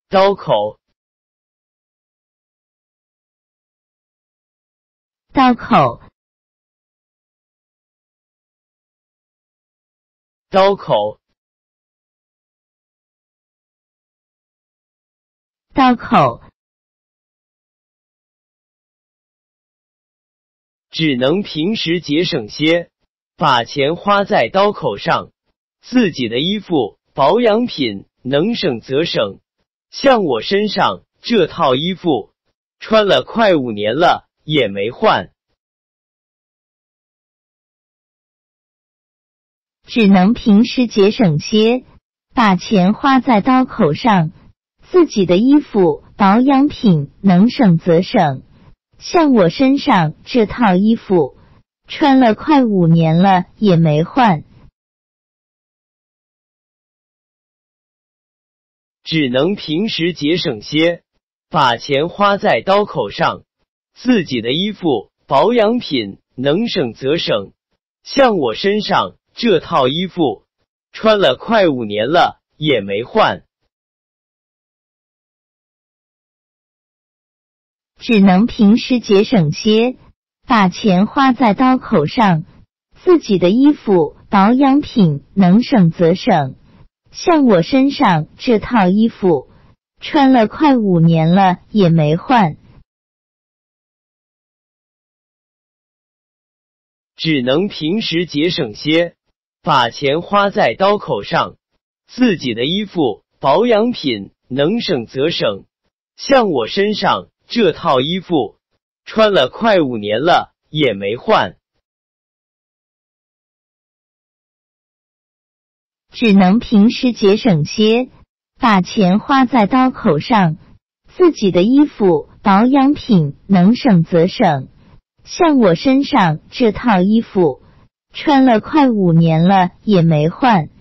刀口， 刀口， 刀口， 刀口， 只能平时节省些，把钱花在刀口上。自己的衣服、保养品能省则省，像我身上这套衣服，穿了快5年了也没换。 只能平时节省些，把钱花在刀口上。自己的衣服、保养品能省则省，像我身上这套衣服，穿了快5年了也没换。 只能平时节省些，把钱花在刀口上。自己的衣服、保养品能省则省，像我身上这套衣服，穿了快5年了也没换。 只能平时节省些，把钱花在刀口上。自己的衣服、保养品能省则省，像我身上这套衣服，穿了快5年了也没换。 只能平时节省些，把钱花在刀口上。自己的衣服、保养品能省则省，像我身上这套衣服，穿了快5年了也没换。 只能平时节省些，把钱花在刀口上。自己的衣服、保养品能省则省，像我身上这套衣服，穿了快5年了也没换。